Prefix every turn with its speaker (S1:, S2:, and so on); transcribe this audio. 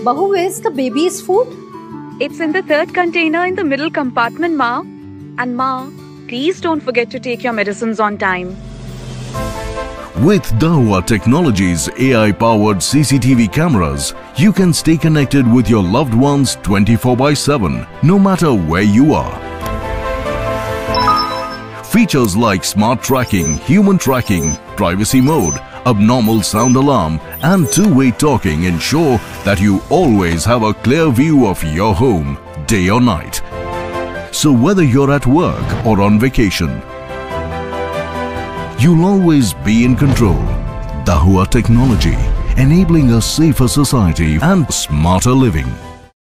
S1: Bahu, where's the baby's food?
S2: It's in the third container in the middle compartment, Ma. And Ma, please don't forget to take your medicines on time.
S3: With Dahua Technologies' AI-powered CCTV cameras, you can stay connected with your loved ones 24/7, no matter where you are. Features like smart tracking, human tracking, privacy mode, abnormal sound alarm and two-way talking ensure that you always have a clear view of your home, day or night. So whether you're at work or on vacation, you'll always be in control. Dahua Technology, enabling a safer society and smarter living.